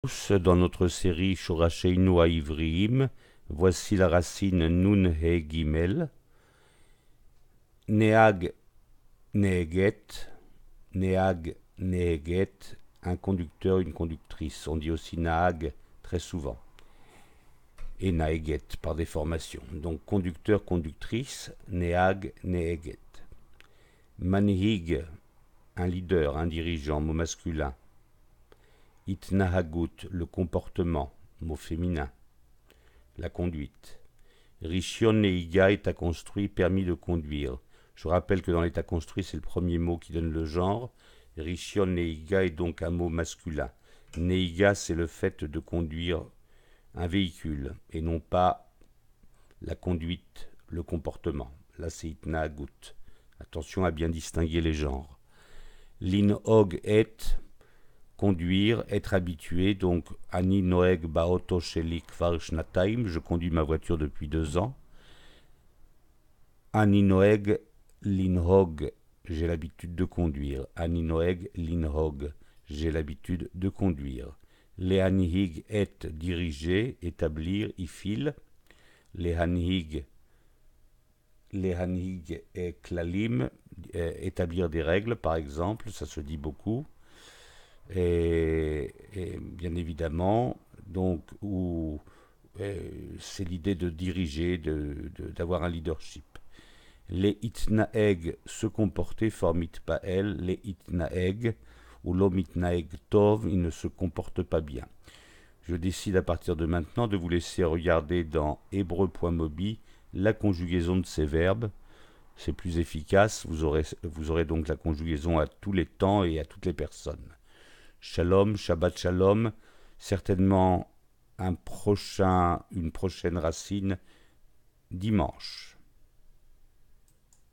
tous, dans notre série Shorasheinu Haivriim, voici la racine Nun He Gimel. Neag Neeget, Neag Neeget, un conducteur, une conductrice. On dit aussi Naag très souvent. Et Naeget par déformation. Donc conducteur, conductrice, Neag Neeget. Manhig, un leader, un dirigeant, mot masculin. Itnahagut, le comportement, mot féminin, la conduite. Rishon Neiga, état construit, permis de conduire. Je rappelle que dans l'état construit, c'est le premier mot qui donne le genre. Rishon Neiga est donc un mot masculin. Neiga, c'est le fait de conduire un véhicule et non pas la conduite, le comportement. Là, c'est Itnahagut. Attention à bien distinguer les genres. Linhog et, conduire, être habitué, donc Ani Noeg Baoto Sheli Kvar Shnataim, je conduis ma voiture depuis 2 ans. Ani Noeg Linhog, j'ai l'habitude de conduire. Ani Noeg Linhog, j'ai l'habitude de conduire. Lehanhig et, diriger, établir, ifil. Lehanhig et klalim, établir des règles par exemple, ça se dit beaucoup. Et bien évidemment, donc, c'est l'idée de diriger, d'avoir un leadership. Les itnaeg, se comporter, forme itpael, les itnaeg, ou l'om itnaeg tov, il ne se comporte pas bien. Je décide à partir de maintenant de vous laisser regarder dans hébreu.mobi la conjugaison de ces verbes. C'est plus efficace, vous aurez donc la conjugaison à tous les temps et à toutes les personnes. Shalom, Shabbat Shalom, certainement une prochaine racine dimanche.